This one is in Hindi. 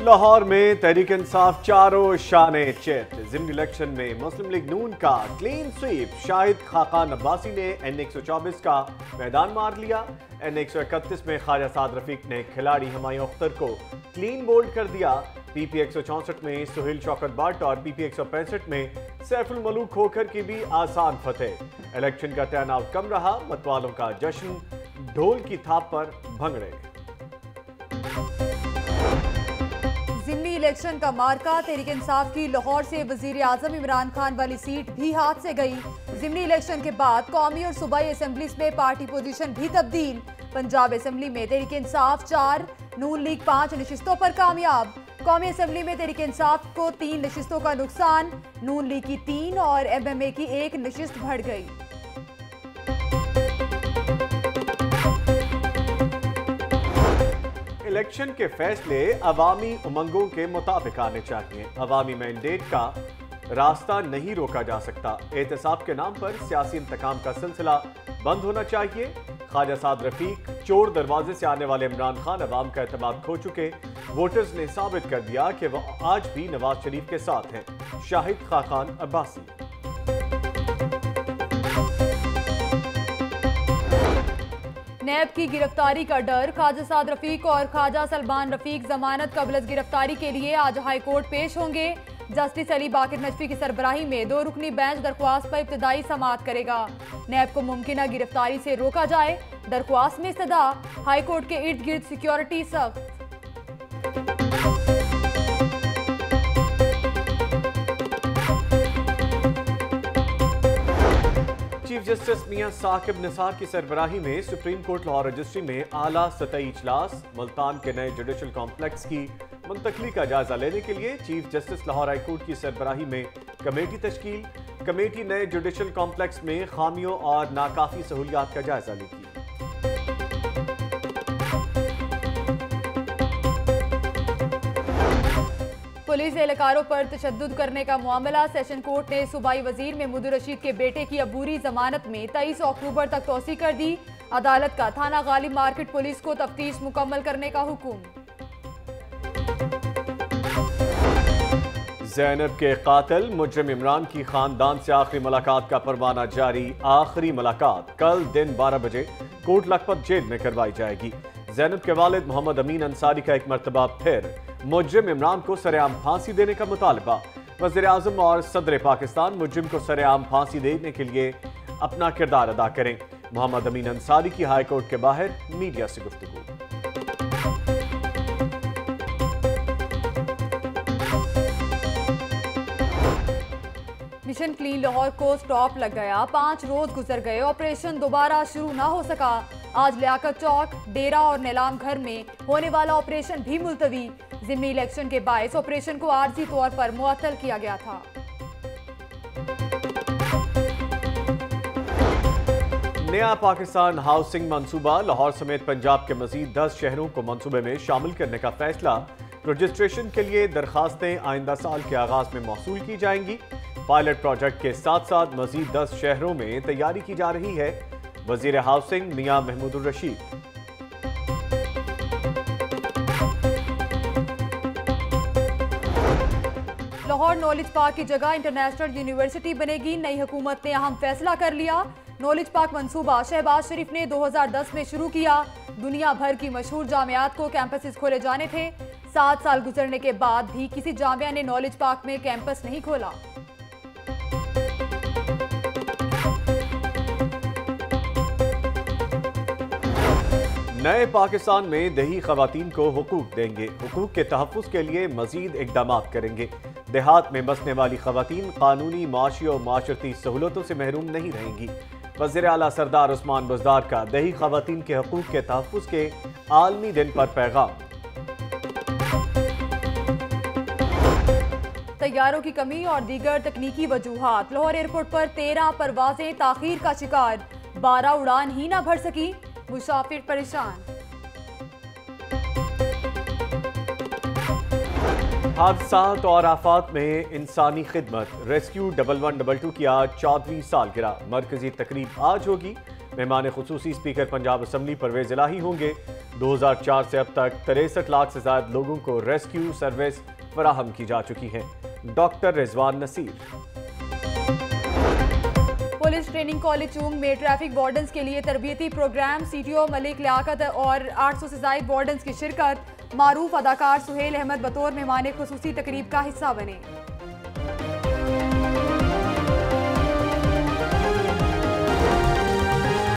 लाहौर में तहरीक इंसाफ चारों शाने चित। ज़िमनी इलेक्शन में मुस्लिम लीग नून का क्लीन स्वीप। शाहिद खाकान अब्बासी ने N124 का मैदान मार लिया। N131 में ख्वाजा साद रफीक ने खिलाड़ी हुमायूं अख्तर को क्लीन बोल्ड कर दिया। PP 164 में सोहेल शौकत बाट और PP 165 में सैफ मलूक खोखर की भी आसान फतेह। इलेक्शन का टर्नआउट कम रहा, मतवालों का जश्न, ढोल की थाप पर भंगड़े। ज़िमनी इलेक्शन का मार्का तहरीक इंसाफ की लाहौर से वजीर आजम इमरान खान वाली सीट भी हाथ से गई। ज़िमनी इलेक्शन के बाद कौमी और सूबाई असेंबलीज में पार्टी पोजीशन भी तब्दील। पंजाब असेंबली में तहरीक इंसाफ 4, नून लीग 5 नशिस्तों पर कामयाब। कौमी असेंबली में तहरीक इंसाफ को 3 नशिस्तों का नुकसान, नून लीग की 3 और MMA की 1 नशिस्त बढ़ गई। इलेक्शन के फैसले अवामी उमंगों के मुताबिक आने चाहिए। अवामी मैंडेट का रास्ता नहीं रोका जा सकता। एहतसाब के नाम पर सियासी इंतकाम का सिलसिला बंद होना चाहिए। ख्वाजा साद रफीक चोर दरवाजे से आने वाले इमरान खान अवाम का एतमाद खो चुके। वोटर्स ने साबित कर दिया कि वह आज भी नवाज शरीफ के साथ हैं। शाहिद खाकान अब्बासी। नैब की गिरफ्तारी का डर। ख्वाजा साद रफीक और ख्वाजा सलमान रफीक जमानत कबल गिरफ्तारी के लिए आज हाई कोर्ट पेश होंगे। जस्टिस अली बाकिर नजफी की सरबराही में 2 रुकनी बेंच दरख्वास्त पर इब्तदाई समाअत करेगा। नैब को मुमकिन गिरफ्तारी से रोका जाए, दरख्वास्त में सदा। हाई कोर्ट के इर्द गिर्द सिक्योरिटी सख्त। चीफ जस्टिस मियां साकिब निसार की सरबराही में सुप्रीम कोर्ट लाहौर रजिस्ट्री में आला सतही इजलास। मुल्तान के नए जुडिशल कॉम्प्लेक्स की मुंतकली का जायजा लेने के लिए chief justice Lahore high court की सरबराही में कमेटी तश्कील। कमेटी नए जुडिशल कॉम्प्लेक्स में खामियों और नाकाफी सहूलियात का जायजा लेगी। पुलिस एहलकारों पर तशद्दुद करने का मामला। सेशन कोर्ट ने सूबाई वजीर महमूद रशीद के बेटे की अबूरी जमानत में 23 अक्टूबर तक तोसी कर दी। अदालत का थाना गालिब मार्केट पुलिस को तफ्तीश मुकम्मल करने का हुक्म। ज़ैनब के कातिल मुजरिम इमरान की खानदान से आखिरी मुलाकात का परवाना जारी। आखिरी मुलाकात कल दिन 12 बजे कोट लखपत जेल में करवाई जाएगी। ज़ैनब के वालिद मोहम्मद अमीन अंसारी का एक मरतबा फिर मुजरिम इमरान को सरेआम फांसी देने का मुतालबा। वज़ीर आज़म और सदर पाकिस्तान मुजरिम को सरेआम फांसी देने के लिए अपना किरदार अदा करें। मोहम्मद अमीन अंसारी की हाई कोर्ट के बाहर मीडिया से गुफ्तगू। मिशन क्लीन लाहौर को स्टॉप लग गया। 5 रोज गुजर गए, ऑपरेशन दोबारा शुरू ना हो सका। आज लियाकत चौक, डेरा और नीलाम घर में होने वाला ऑपरेशन भी मुलतवी। ज़िमनी इलेक्शन के बायस ऑपरेशन को आर्जी तौर पर मुअत्तल किया गया था। नया पाकिस्तान हाउसिंग मंसूबा। लाहौर समेत पंजाब के मजीद 10 शहरों को मंसूबे में शामिल करने का फैसला। रजिस्ट्रेशन के लिए दरखास्तें आइंदा साल के आगाज में मौसूल की जाएंगी। पायलट प्रोजेक्ट के साथ साथ मजीद 10 शहरों में तैयारी की जा रही है। वजीर housing Mian Mahmood Rasheed. Lahore knowledge park की जगह इंटरनेशनल यूनिवर्सिटी बनेगी। नई हुकूमत ने अहम फैसला कर लिया। नॉलेज पार्क मंसूबा शहबाज शरीफ ने 2010 में शुरू किया। दुनिया भर की मशहूर जामियात को कैंपसेस खोले जाने थे। 7 साल गुजरने के बाद भी किसी जामिया ने नॉलेज पार्क में कैंपस नहीं खोला। नए पाकिस्तान में दही खवातीन को हुकूक देंगे। हुकूक के तहफ़्फ़ुज़ के लिए मजीद इक़दामात करेंगे। देहात में बसने वाली खवातीन कानूनी, माशी और माशरती सहूलतों से महरूम नहीं रहेंगी। वज़ीर आला सरदार उस्मान बुज़दार का दही खवातीन के हुकूक के तहफ़्फ़ुज़ के आलमी दिन पर पैगाम। तैयारों की कमी और दीगर तकनीकी वजूहात। लाहौर एयरपोर्ट पर 13 परवाजें ताखीर का शिकार। 12 उड़ान ही ना भर सकी, मुसाफिर परेशान। हादसात और आफात में इंसानी खिदमत। रेस्क्यू 1112 की आज 14वीं सालगिरह। मरकजी तकरीब आज होगी। मेहमान खुसूसी स्पीकर पंजाब असम्बली परवेज इलाही होंगे। 2004 से अब तक 63 लाख से ज्यादा लोगों को रेस्क्यू सर्विस फराहम की जा चुकी है। Doctor Rizwan Naseer. Police training college Chung में ट्रैफिक वार्डन्स के लिए तरबियती प्रोग्राम, सीटीओ मलिक लियाकत और 800 से ज्यादा वार्डन्स की शिरकत। मारूफ अदाकार सोहेल अहमद बतौर मेहमान खुसूसी तकरीब का हिस्सा बने।